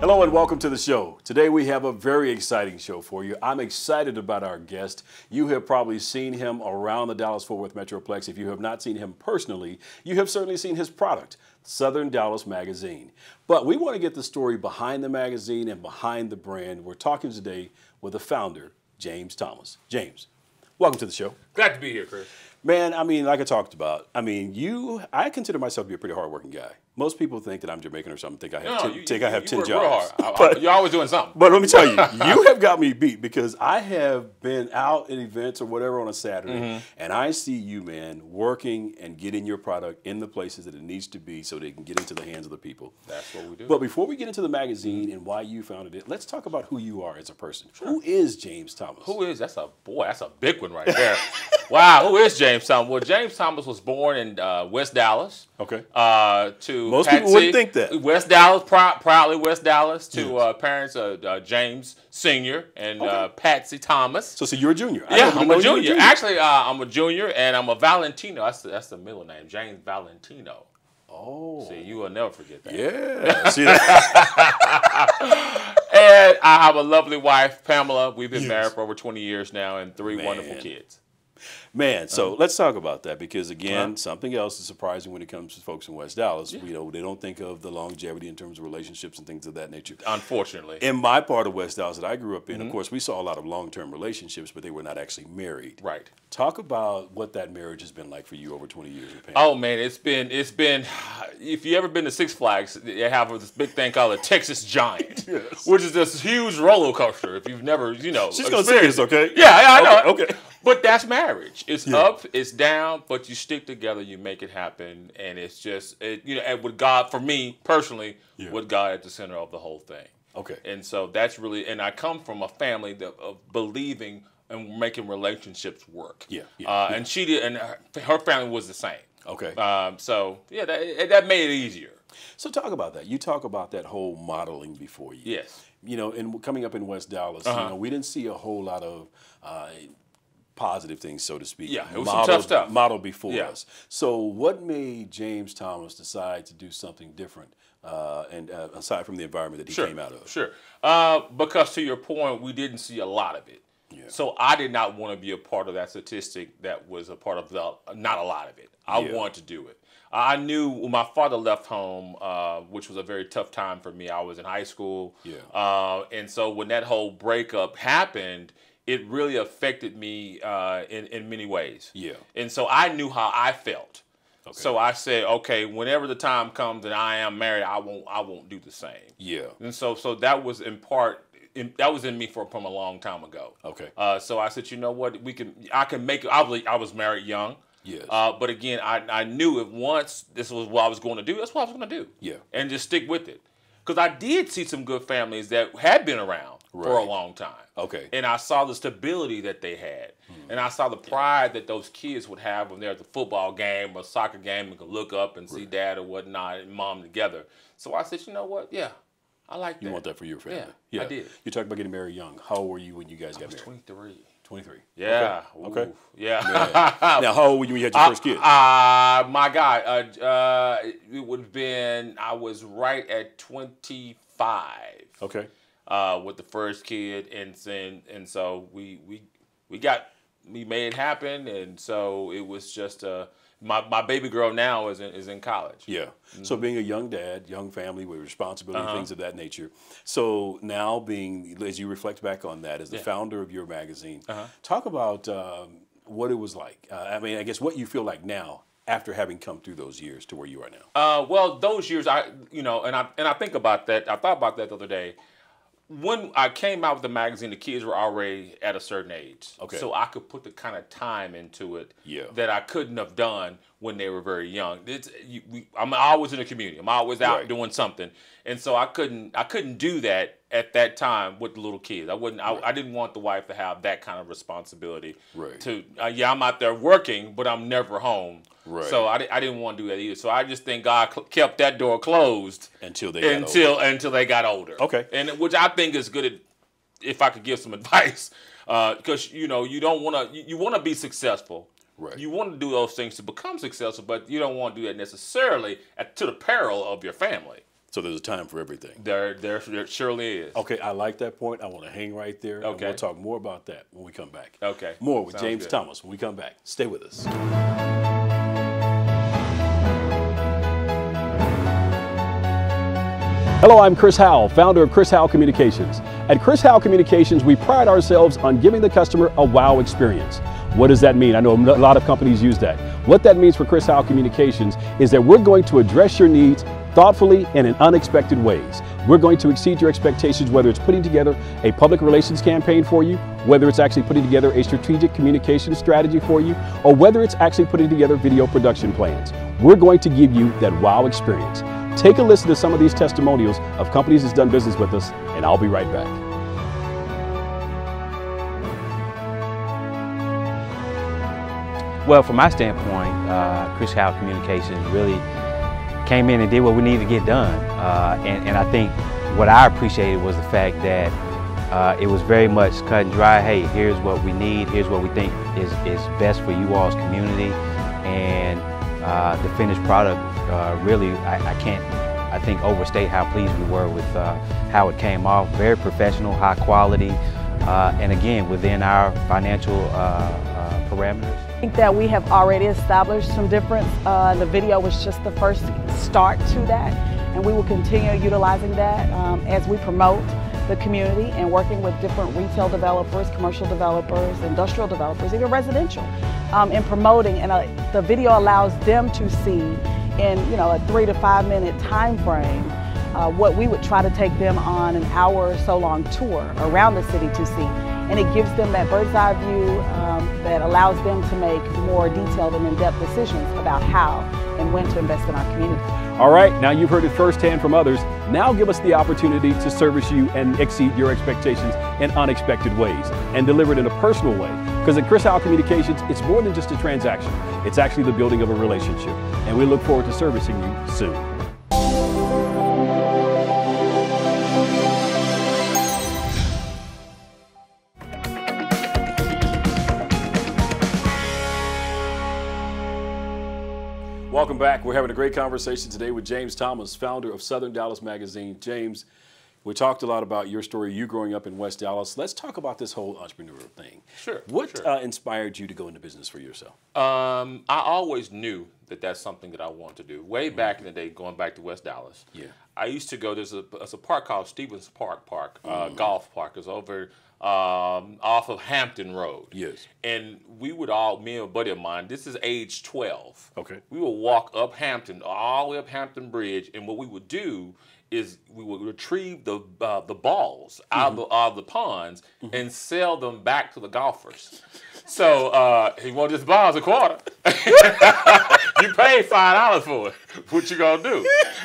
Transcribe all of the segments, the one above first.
Hello and welcome to the show. Today we have a very exciting show for you. I'm excited about our guest. You have probably seen him around the Dallas-Fort Worth Metroplex. If you have not seen him personally, you have certainly seen his product, Southern Dallas Magazine. But we want to get the story behind the magazine and behind the brand. We're talking today with the founder, James Thomas. James, welcome to the show. Glad to be here, Chris. Man, I mean, like I talked about, I consider myself to be a pretty hardworking guy. Most people think that I'm Jamaican or something, think I have 10 jobs. But you're always doing something. But let me tell you, you have got me beat because I have been out at events or whatever on a Saturday, and I see you, man, working and getting your product in the places that it needs to be so they can get into the hands of the people. That's what we do. But before we get into the magazine and why you founded it, let's talk about who you are as a person. Sure. Who is James Thomas? Who is? That's a big one right there. Wow, who is James Thomas? Well, James Thomas was born in West Dallas. Okay. To most Patsy, people wouldn't think that. West Dallas, proudly West Dallas, to parents James Sr. and Patsy Thomas. So you're a junior. Yeah, I'm a junior. Actually, I'm a junior, and I'm a Valentino. That's the middle name, James Valentino. Oh. See, you will never forget that. Yeah. See that? And I have a lovely wife, Pamela. We've been married for over 20 years now and three wonderful kids. Man, so let's talk about that because, again, something else is surprising when it comes to folks in West Dallas. You know, they don't think of the longevity in terms of relationships and things of that nature. Unfortunately. In my part of West Dallas that I grew up in, of course, we saw a lot of long-term relationships, but they were not actually married. Right. Talk about what that marriage has been like for you over 20 years. Oh, man, it's been, if you ever been to Six Flags, they have this big thing called a Texas Giant, which is this huge roller coaster. If you've never, She's going to say this, okay? Yeah, I know. Okay. But that's marriage. It's up, it's down, but you stick together, you make it happen, and it's just, and with God, for me personally, with God at the center of the whole thing. Okay. And so that's really, and I come from a family of believing and making relationships work. And she did, and her family was the same. Okay. So yeah, that made it easier. So talk about that. You talk about that whole modeling before you. Yes. You know, and coming up in West Dallas, you know, we didn't see a whole lot of positive things, so to speak. Yeah, it was some tough stuff. Modeled before us. So what made James Thomas decide to do something different, and aside from the environment that he came out of? Sure. Because to your point, we didn't see a lot of it. Yeah. So I did not want to be a part of that statistic that was a part of not a lot of it. I wanted to do it. I knew when my father left home, which was a very tough time for me. I was in high school. And so when that whole breakup happened, it really affected me in many ways. And so I knew how I felt. So I said, okay, whenever the time comes that I am married, I won't do the same. And so that was in part, that was in me from a long time ago. So I said, you know what, I can make it. I was married young. But again, I knew if once this was what I was going to do, that's what I was going to do. And just stick with it. Because I did see some good families that had been around for a long time. And I saw the stability that they had. And I saw the pride that those kids would have when they're at the football game or soccer game and could look up and see dad or whatnot and mom together. So I said, you know what? Yeah, I like that. You want that for your family? Yeah, I did. You talked about getting married young. How old were you when you guys got married? 23. 23. Yeah. Okay. Yeah. Now, how old were you when you had your first kid? My God, it would have been, I was right at 25. Okay. With the first kid, and so we made it happen, and so it was just my baby girl now is in college. So being a young dad, young family with responsibility, things of that nature. So now being, as you reflect back on that, as the founder of your magazine, talk about what it was like. I mean, I guess what you feel like now after having come through those years to where you are now. Well, those years, and I think about that. I thought about that the other day. When I came out with the magazine, the kids were already at a certain age. So I could put the kind of time into it that I couldn't have done when they were very young. I'm always in the community. I'm always out doing something. And so I couldn't do that at that time with the little kids. I didn't want the wife to have that kind of responsibility. To I'm out there working, but I'm never home. So I didn't want to do that either. So I just think God kept that door closed until they got older. And which I think is good if I could give some advice, because you don't want to. You want to be successful. You want to do those things to become successful, but you don't want to do that necessarily to the peril of your family. So there's a time for everything. There surely is. Okay, I like that point. I want to hang right there. Okay. And we'll talk more about that when we come back. Okay. More with Sounds James good. Thomas when we come back. Stay with us. Hello, I'm Chris Howell, founder of Chris Howell Communications. At Chris Howell Communications, we pride ourselves on giving the customer a wow experience. What does that mean? I know a lot of companies use that. What that means for Chris Howell Communications is that we're going to address your needs thoughtfully and in unexpected ways. We're going to exceed your expectations, whether it's putting together a public relations campaign for you, whether it's actually putting together a strategic communication strategy for you, or whether it's actually putting together video production plans. We're going to give you that wow experience. Take a listen to some of these testimonials of companies that's done business with us, and I'll be right back. Well, from my standpoint, Chris Howell Communications really came in and did what we needed to get done. And I think what I appreciated was the fact that it was very much cut and dry. Hey, here's what we need. Here's what we think is best for you all's community. And the finished product, really, I think overstate how pleased we were with how it came off. Very professional, high quality, and again, within our financial parameters. I think that we have already established some difference. The video was just the first start to that, and we will continue utilizing that as we promote the community and working with different retail developers, commercial developers, industrial developers, even residential, in promoting. And the video allows them to see in a 3 to 5 minute time frame what we would try to take them on an hour or so long tour around the city to see. And it gives them that bird's eye view that allows them to make more detailed and in-depth decisions about how and when to invest in our community. All right, now you've heard it firsthand from others. Now give us the opportunity to service you and exceed your expectations in unexpected ways and deliver it in a personal way. Because at Chris Howell Communications, it's more than just a transaction. It's actually the building of a relationship. And we look forward to servicing you soon. Welcome back. We're having a great conversation today with James Thomas, founder of Southern Dallas Magazine. James, we talked a lot about your story, you growing up in West Dallas. Let's talk about this whole entrepreneurial thing. Sure. What inspired you to go into business for yourself? I always knew that that's something that I wanted to do. Way back in the day, going back to West Dallas. Yeah. I used to go, there's a park called Stevens Park, golf park. It's over off of Hampton Road. Yes. And we would all, me and a buddy of mine, this is age 12. Okay. We would walk up Hampton, all the way up Hampton Bridge, and what we would do is we would retrieve the balls out of the ponds and sell them back to the golfers. So he wanted his balls a quarter. You paid $5 for it. What you gonna do?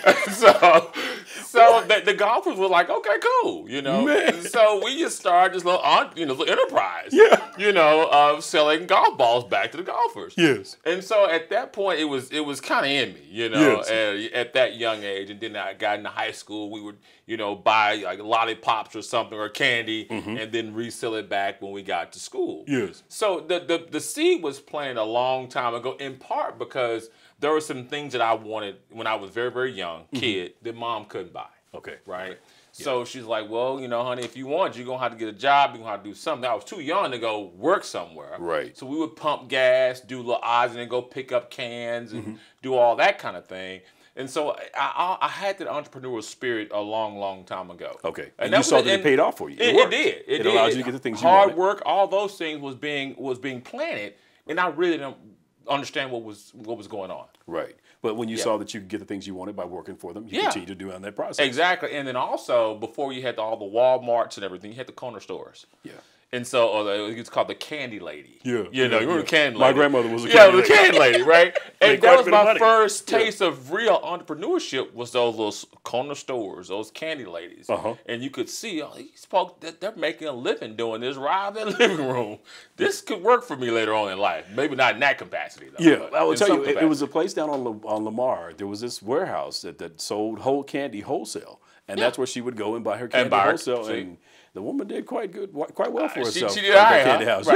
So the golfers were like, okay, cool, Man. So we just started this little enterprise, selling golf balls back to the golfers. Yes. And so at that point, it was kind of in me, Yes. at that young age. And then I got into high school. We would, buy like lollipops or something or candy, and then resell it back when we got to school. Yes. So the seed was planted a long time ago, in part because there were some things that I wanted when I was very, very young kid that mom couldn't buy. Okay. Right. Yeah. So she's like, well, honey, if you want, you're going to have to get a job. You're going to have to do something. I was too young to go work somewhere. Right. So we would pump gas, do little odds, and then go pick up cans and do all that kind of thing. And so I had that entrepreneurial spirit a long, long time ago. Okay. And you saw that it paid off for you. It did. It allowed you to get the things you wanted. wanted. Hard work, all those things was being planted, and I really didn't understand what was going on. Right. But when you saw that you could get the things you wanted by working for them, you continue to do on that process. Exactly. And then also, before you had all the Walmarts and everything, you had the corner stores. Yeah. And so it's called the Candy Lady. Yeah. You remember the Candy Lady? My grandmother was a Candy Lady. Yeah, the Candy Lady, right? And quite that a was bit of my money. first taste of real entrepreneurship, was those little corner stores, those Candy Ladies. And you could see, they're making a living doing this right in their living room. This could work for me later on in life. Maybe not in that capacity, though. Yeah, I will tell you, it was a place down on Lamar. There was this warehouse that sold whole candy wholesale. And that's where she would go and buy her candy wholesale. And the woman did quite well for herself. She did all right, candy house.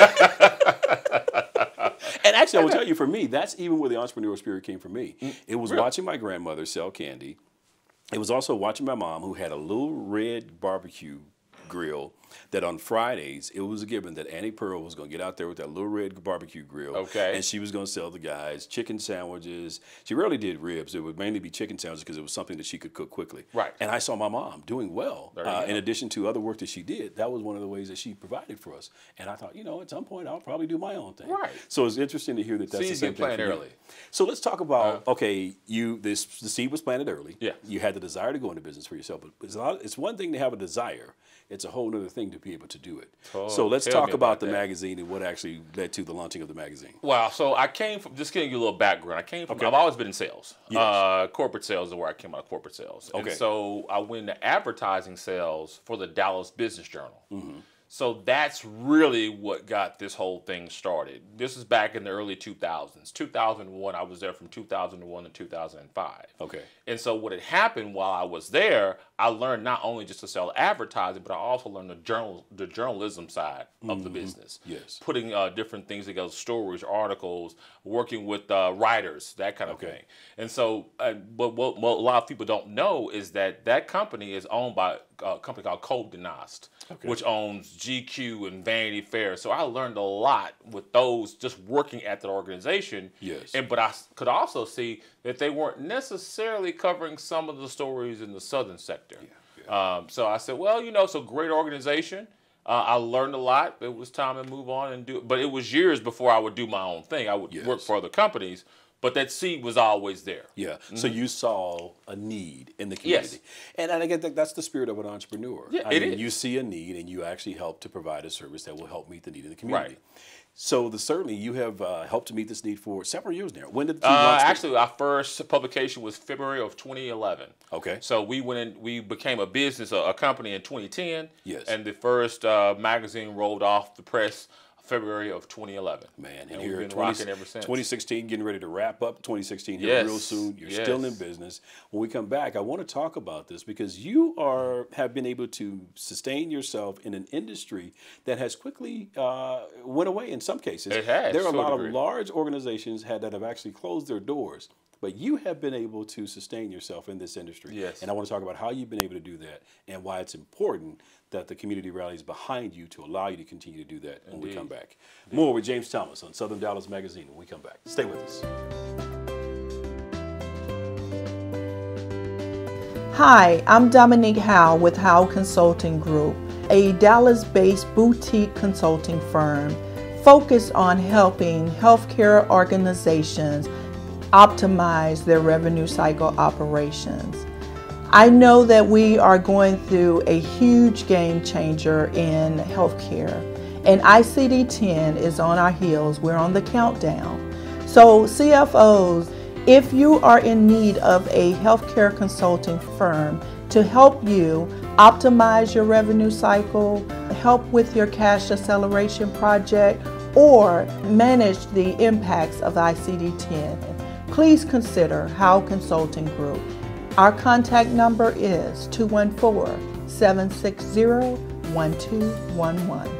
Right. And actually, I will tell you, for me, that's even where the entrepreneurial spirit came from me. It was watching my grandmother sell candy it was also watching my mom, who had a little red barbecue grill that on Fridays, it was a given that Annie Pearl was going to get out there with that little red barbecue grill. Okay. And she was going to sell the guys chicken sandwiches. She rarely did ribs. It would mainly be chicken sandwiches because it was something that she could cook quickly. Right. And I saw my mom doing well. There you go. In addition to other work that she did, that was one of the ways that she provided for us. And I thought, at some point, I'll probably do my own thing. Right. So it's interesting to hear that that's the Seeds same get thing planted for you. early. So let's talk about, the seed was planted early. Yeah. You had the desire to go into business for yourself. But it's one thing to have a desire. It's a whole other thing to be able to do it. So let's talk about the magazine and what actually led to the launching of the magazine. Wow. So I came from, just giving you a little background. I've always been in sales. Yes. Corporate sales is where I came out of, corporate sales. Okay. And so I went into advertising sales for the Dallas Business Journal. Mm-hmm. So that's really what got this whole thing started. This is back in the early 2000s. 2001, I was there from 2001 to 2005. Okay. And so what had happened while I was there, I learned not only just to sell advertising, but I also learned the journalism side of the business. Yes. Putting different things together, stories, articles, working with writers, that kind of thing. And so, but what a lot of people don't know is that company is owned by a company called Condé Nast, which owns GQ and Vanity Fair. So I learned a lot with those just working at that organization. Yes. But I could also see that they weren't necessarily covering some of the stories in the southern sector. Yeah. So I said, well, it's a great organization. I learned a lot. It was time to move on and do it. But it was years before I would do my own thing. I would work for other companies. But that seed was always there. Yeah. Mm-hmm. So you saw a need in the community. Yes. And I think that's the spirit of an entrepreneur. Yeah, I mean, you see a need and you actually help to provide a service that will help meet the need in the community. Right. So certainly you have helped to meet this need for several years now. When did you launch? Actually, our first publication was February of 2011. Okay. So we became a business, a company in 2010. Yes. And the first magazine rolled off the press February of 2011. Man, and here we've been rocking ever since. 2016, getting ready to wrap up 2016 here real soon. You're still in business. When we come back, I want to talk about this because you have been able to sustain yourself in an industry that has quickly went away in some cases. It has. There are a lot of large organizations that have actually closed their doors. But you have been able to sustain yourself in this industry. Yes. And I want to talk about how you've been able to do that and why it's important that the community rallies behind you to allow you to continue to do that when we come back. More with James Thomas on Southern Dallas Magazine when we come back. Stay with us. Hi, I'm Dominique Howell with Howell Consulting Group, a Dallas-based boutique consulting firm focused on helping healthcare organizations optimize their revenue cycle operations. I know that we are going through a huge game changer in healthcare, and ICD-10 is on our heels. We're on the countdown. So CFOs, if you are in need of a healthcare consulting firm to help you optimize your revenue cycle, help with your cash acceleration project, or manage the impacts of ICD-10, please consider Howell Consulting Group. Our contact number is 214-760-1211.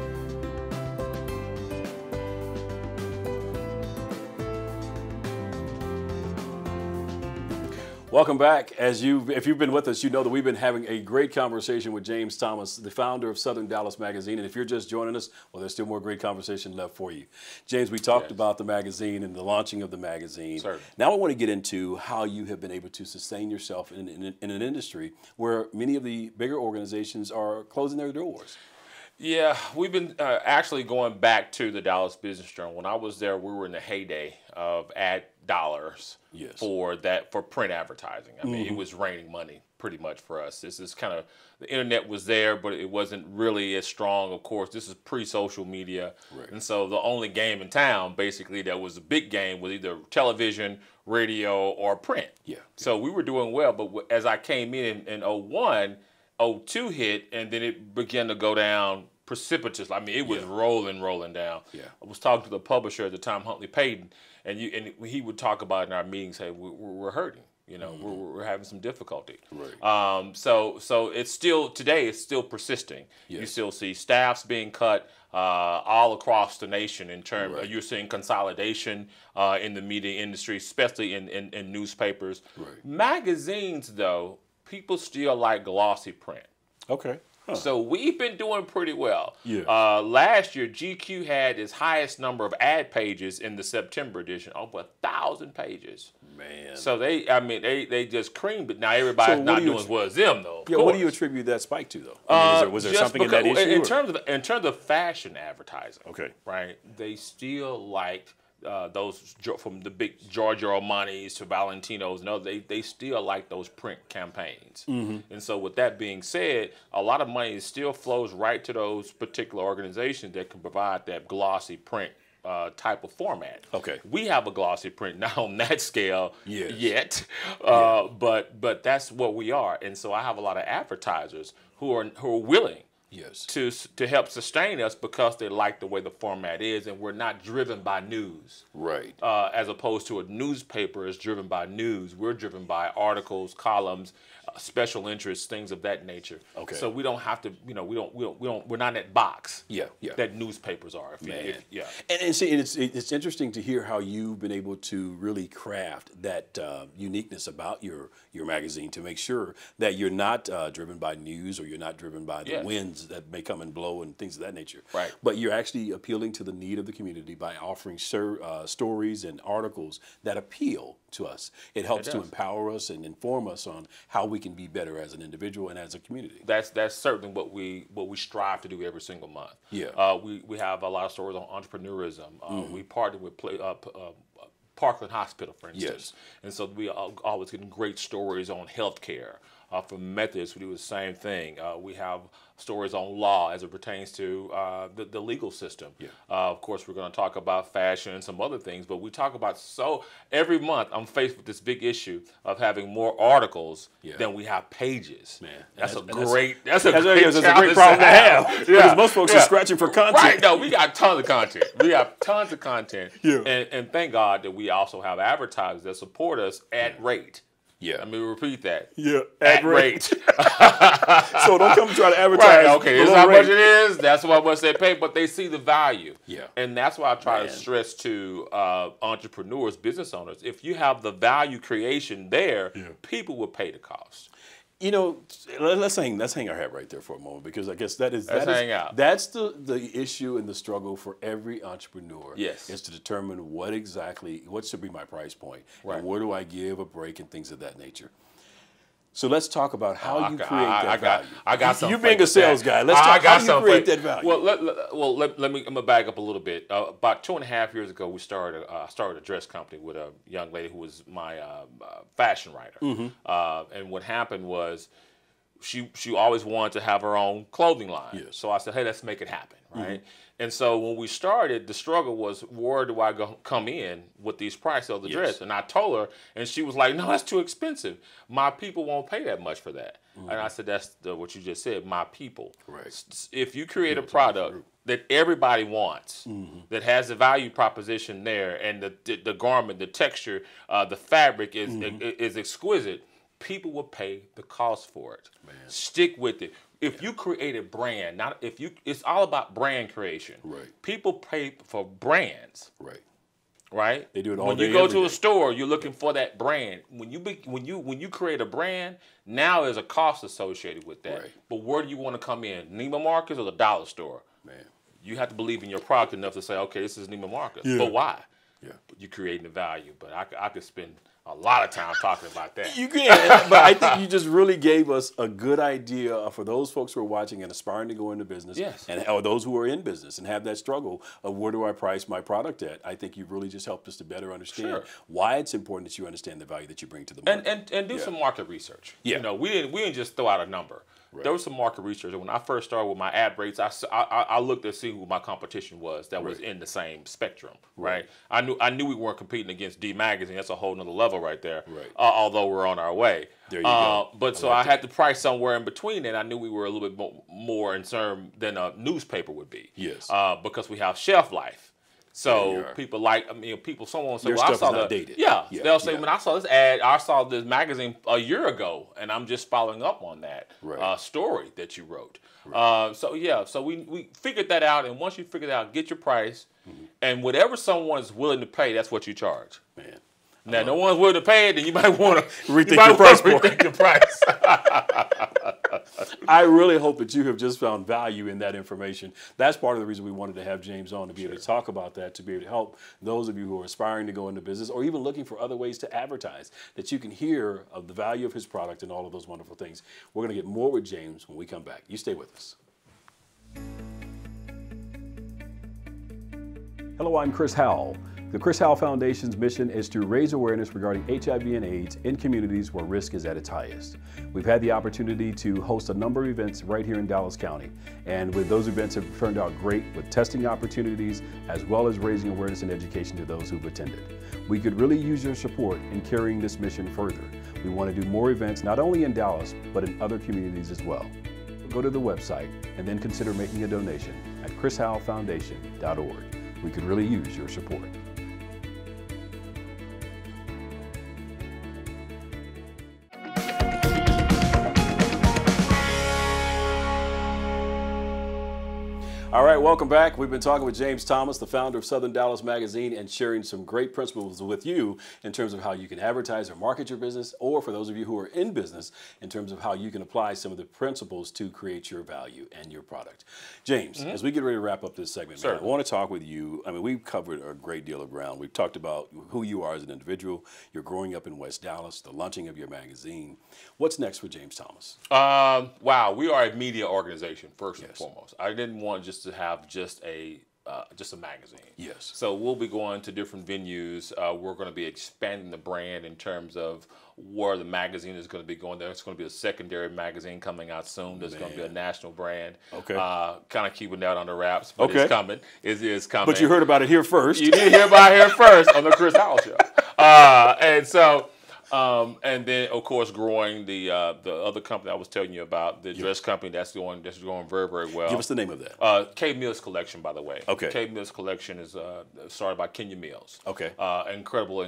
Welcome back. If you've been with us, you know that we've been having a great conversation with James Thomas, the founder of Southern Dallas Magazine. And if you're just joining us, well, there's still more great conversation left for you. James, we talked about the magazine and the launching of the magazine. Certainly. Now I want to get into how you have been able to sustain yourself in an industry where many of the bigger organizations are closing their doors. Yeah, we've been actually going back to the Dallas Business Journal. When I was there, we were in the heyday of ad dollars for print advertising. I mean, it was raining money pretty much for us. This is kind of, the internet was there, but it wasn't really as strong. Of course, this is pre-social media. Right. And so the only game in town, basically, that was a big game was either television, radio, or print. Yeah. So we were doing well, but as I came in 01, 02 hit, and then it began to go down precipitously. I mean, it was rolling down. Yeah. I was talking to the publisher at the time, Huntley Payton, and he would talk about in our meetings, hey, we're hurting. You know, we're having some difficulty. Right. So it's still, today it's still persisting. Yes. You still see staffs being cut all across the nation in terms of, you're seeing consolidation in the media industry, especially in newspapers. Right. Magazines, though, people still like glossy print. Okay. Huh. So we've been doing pretty well. Yeah. Last year, GQ had its highest number of ad pages in the September edition, over 1,000 pages. Man. So they just creamed it. Now everybody's not doing as well as them, though. Yeah. What do you attribute that spike to, though? I mean, was there something in that issue? In terms of fashion advertising, okay, right? They still liked those from the big Giorgio Armani's to Valentino's. No, they still like those print campaigns. And so with that being said, a lot of money still flows right to those particular organizations that can provide that glossy print type of format. Okay. We have a glossy print, not on that scale yet, Yeah. but that's what we are. And so I have a lot of advertisers who are willing to help sustain us because they like the way the format is, and we're not driven by news. Right. As opposed to a newspaper is driven by news. We're driven by articles, columns, special interests, things of that nature. Okay. So we don't have to, we're not in that box. Yeah. That newspapers are. And see, it's interesting to hear how you've been able to really craft that uniqueness about your magazine to make sure that you're not driven by news, or you're not driven by the winds that may come and blow and things of that nature. Right. But you're actually appealing to the need of the community by offering stories and articles that appeal to us. It helps to empower us and inform us on how we can be better as an individual and as a community. That's certainly what we strive to do every single month. Yeah. We have a lot of stories on entrepreneurism. We partner with Parkland Hospital, for instance. And so we are always getting great stories on healthcare. From Methodists, we do the same thing. We have stories on law as it pertains to the legal system. Of course, we're going to talk about fashion and some other things, but we talk about every month I'm faced with this big issue of having more articles than we have pages. Man, that's a great problem to have. Because most folks are scratching for content. Right? No, we got tons of content. We have tons of content. And thank God that we also have advertisers that support us at rate. Let me repeat that. At rate. So don't come try to advertise. Right, okay, this is how much it is. That's how much they pay, but they see the value. And that's why I try to stress to entrepreneurs, business owners, if you have the value creation there, people will pay the cost. You know, let's hang our hat right there for a moment, because I guess that's the issue and the struggle for every entrepreneur. Is to determine what should be my price point, and where do I give a break and things of that nature. So let's talk about how you create that value. I got something. You being a sales guy, let's talk how you create that value. Well, let me. I'm gonna back up a little bit. About 2.5 years ago, we started a dress company with a young lady who was my fashion writer. And what happened was, she always wanted to have her own clothing line. So I said, hey, let's make it happen, right? And so when we started, the struggle was, where do I come in with these prices of the dress? And I told her, and she was like, no, that's too expensive. My people won't pay that much for that. And I said, that's what you just said, my people. If you create a product that everybody wants, that has a value proposition there, and the garment, the texture, the fabric is exquisite, people will pay the cost for it. Stick with it. If you create a brand, it's all about brand creation. People pay for brands. Right? They do it all when day. When you go to a store, you're looking for that brand. When you create a brand, now there's a cost associated with that. But where do you want to come in? Neiman Marcus or the dollar store? You have to believe in your product enough to say, okay, this is Neiman Marcus. But why? You're creating the value. But I could spend a lot of time talking about that. You can, but I think you just really gave us a good idea for those folks who are watching and aspiring to go into business, or those who are in business and have that struggle of where do I price my product at. I think you've really just helped us to better understand why it's important that you understand the value that you bring to the market. And do some market research. You know, we didn't just throw out a number. There was some market research. When I first started with my ad rates, I looked to see who my competition was that was in the same spectrum, right? I knew we weren't competing against D Magazine. That's a whole nother level right there, although we're on our way. There you go. But so I had to price somewhere in between, and I knew we were a little bit more in term than a newspaper would be. Because we have shelf life. So people someone will say, well, I saw the dated. They'll say, when I saw this ad, I saw this magazine a year ago, and I'm just following up on that story that you wrote. So we figured that out, and once you figure it out, get your price, and whatever someone's willing to pay, that's what you charge. Man. Now, no one's willing to pay it, then you might want to rethink your price. Rethink your price. I really hope that you have just found value in that information. That's part of the reason we wanted to have James on, to be able to talk about that, to be able to help those of you who are aspiring to go into business or even looking for other ways to advertise, that you can hear of the value of his product and all of those wonderful things. We're going to get more with James when we come back. You stay with us. Hello, I'm Chris Howell. The Chris Howell Foundation's mission is to raise awareness regarding HIV and AIDS in communities where risk is at its highest. We've had the opportunity to host a number of events right here in Dallas County, and with those events have turned out great with testing opportunities as well as raising awareness and education to those who've attended. We could really use your support in carrying this mission further. We want to do more events not only in Dallas, but in other communities as well. Go to the website and then consider making a donation at chrishowellfoundation.org. We could really use your support. All right, welcome back. We've been talking with James Thomas, the founder of Southern Dallas Magazine, and sharing some great principles with you in terms of how you can advertise or market your business, or for those of you who are in business, in terms of how you can apply some of the principles to create your value and your product. James, as we get ready to wrap up this segment, man, I want to talk with you. I mean, we've covered a great deal of ground. We've talked about who you are as an individual. You're growing up in West Dallas, the launching of your magazine. What's next for James Thomas? Wow, we are a media organization, first and foremost. I didn't want just to have just a magazine. Yes. So we'll be going to different venues. We're going to be expanding the brand in terms of where the magazine is going to be going. There's going to be a secondary magazine coming out soon. There's going to be a national brand. Okay. Kind of keeping that under wraps, but it's coming. It is coming. But you heard about it here first. You did hear about it here first on the Chris Howell Show. And so. And then, of course, growing the other company I was telling you about, the dress company that's going very, very well. Give us the name of that. K Mills Collection, by the way. Okay. K Mills Collection is started by Kenya Mills. Okay. Incredible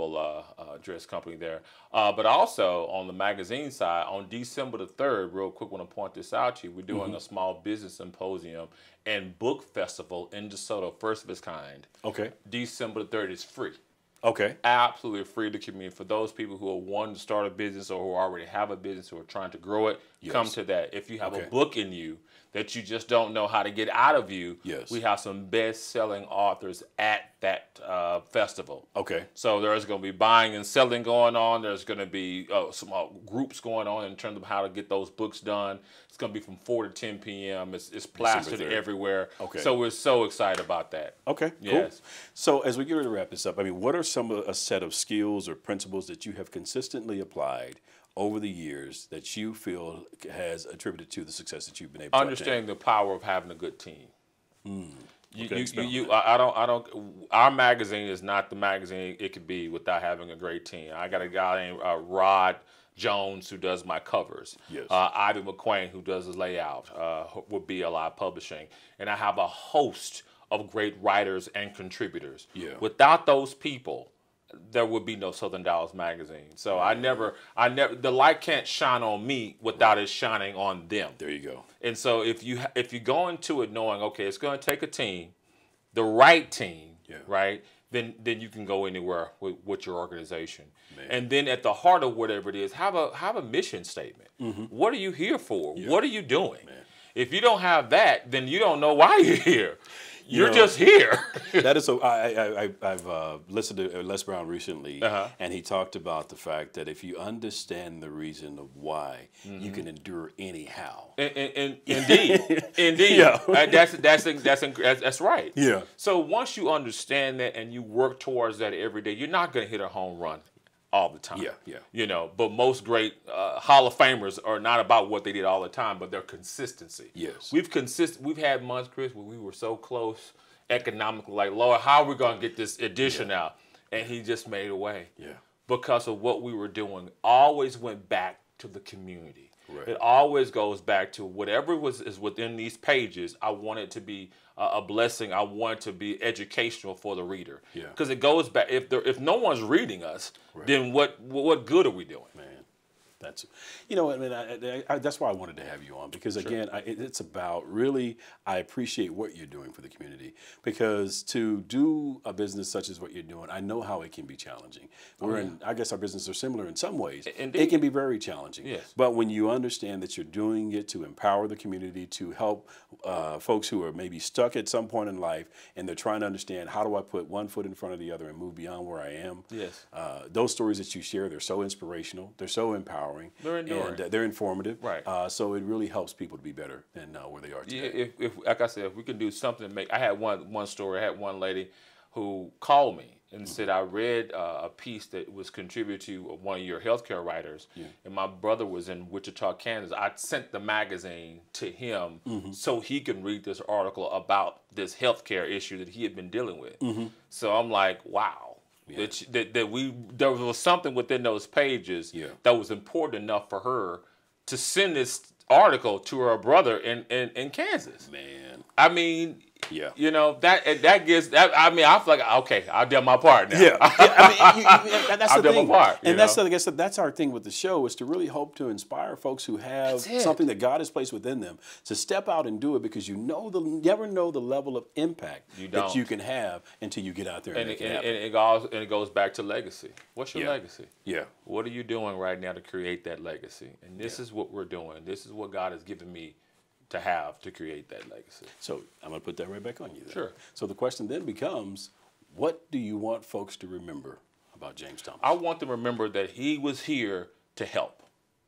dress company there. But also on the magazine side, on December the 3rd, real quick, want to point this out to you, we're doing a small business symposium and book festival in DeSoto, first of its kind. Okay. December the 3rd is free. Okay. Absolutely free to community. For those people who are wanting to start a business or who already have a business who are trying to grow it, come to that. If you have a book in you that you just don't know how to get out of you, we have some best-selling authors at that festival. Okay. So there's going to be buying and selling going on. There's going to be some groups going on in terms of how to get those books done. It's going to be from 4 to 10 p.m. It's plastered everywhere. Okay. So we're so excited about that. Okay, cool. So as we get ready to wrap this up, I mean, what are some of a set of skills or principles that you have consistently applied over the years that you feel has attributed to the success that you've been able to understanding the power of having a good team. Okay, our magazine is not the magazine it could be without having a great team. I got a guy named Rod Jones who does my covers. Yes. Ivy McQuain who does the layout with BLI Publishing. And I have a host of great writers and contributors. Yeah. Without those people, there would be no Southern Dallas Magazine. So the light can't shine on me without it shining on them. There you go. And so if you go into it knowing, okay, it's going to take a team, the right team, right, then you can go anywhere with your organization. Man. And then at the heart of whatever it is, have a mission statement. What are you here for? What are you doing? Man. If you don't have that, then you don't know why you're here. You're just here. That is so. I've listened to Les Brown recently, and he talked about the fact that if you understand the reason of why, you can endure anyhow. Indeed. Yeah. That's right. Yeah. So once you understand that and you work towards that every day, you're not going to hit a home run all the time. Yeah. You know, but most great Hall of Famers are not about what they did all the time, but their consistency. Yes. We've had months, Chris, where we were so close economically, like, Lord, how are we going to get this edition out? And he just made a way. Yeah. Because of what we were doing, always went back to the community. Right. It always goes back to whatever is within these pages. I want it to be a blessing. I want it to be educational for the reader. Yeah. Because it goes back. If no one's reading us, then what good are we doing? Man, That's, you know, I mean, that's why I wanted to have you on, because again, it's about really, I appreciate what you're doing for the community, because to do a business such as what you're doing, I know how it can be challenging. I guess our businesses are similar in some ways. Indeed. It can be very challenging. Yes. But when you understand that you're doing it to empower the community, to help folks who are maybe stuck at some point in life, and they're trying to understand, how do I put one foot in front of the other and move beyond where I am? Yes. Those stories that you share, they're so inspirational, they're so empowering. They're enduring. And they're informative. Right. So it really helps people to be better than where they are today. Yeah, if like I said, if we can do something to make, I had one story. I had one lady who called me and said, I read a piece that was contributed to one of your healthcare writers, and my brother was in Wichita, Kansas. I sent the magazine to him so he can read this article about this healthcare issue that he had been dealing with. So I'm like, wow. Yeah. There was something within those pages that was important enough for her to send this article to her brother in Kansas. Man, I mean, you know, that gets that. I mean, I feel like, okay, I've done my part now. Yeah, I mean, that's I've the done thing. my part, And that's, like I said, that's our thing with the show, is to really hope to inspire folks who have something that God has placed within them to step out and do it, because you never know the level of impact that you can have until you get out there and make it happen. And it goes back to legacy. What's your legacy? Yeah. What are you doing right now to create that legacy? And this is what we're doing. This is what God has given me to have to create that legacy. So I'm going to put that right back on you then. Sure. So the question then becomes, what do you want folks to remember about James Thomas? I want them to remember that he was here to help,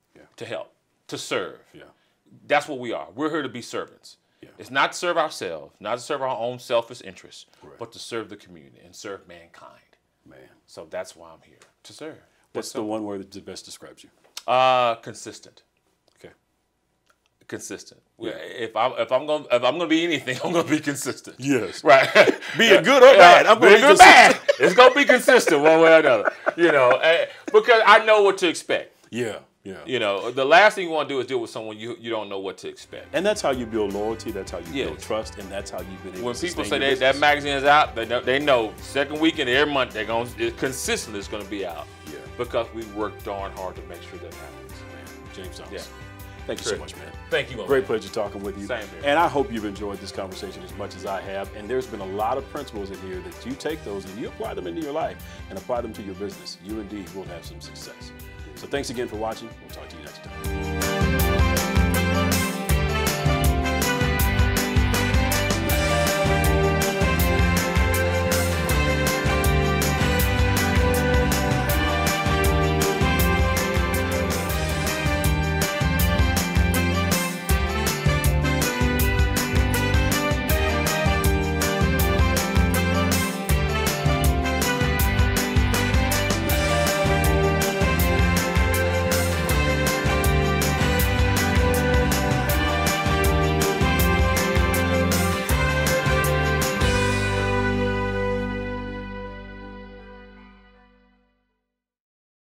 to serve. Yeah. That's what we are. We're here to be servants. Yeah. It's not to serve ourselves, not to serve our own selfish interests, but to serve the community and serve mankind. Man. So that's why I'm here, to serve. What's the one word that best describes you? Consistent. Okay. Consistent. Yeah. If I'm gonna be anything, I'm gonna be consistent. Yes. Right. Be it good or bad. I'm gonna be good or bad. It's gonna be consistent one way or another. You know, because I know what to expect. Yeah. Yeah. You know, the last thing you want to do is deal with someone you don't know what to expect. And that's how you build loyalty. That's how you build trust, and that's how you've been able when to people sustain say that magazine is out, they know second weekend every month consistently it's going to be out. Yeah. Because we work darn hard to make sure that happens. Man, James Thomas. Yeah. Thank you so much, man. Thank you, man. Great pleasure talking with you. Same here. And I hope you've enjoyed this conversation as much as I have. And there's been a lot of principles in here that you take those and you apply them into your life and apply them to your business. You indeed will have some success. So thanks again for watching. We'll talk to you next time.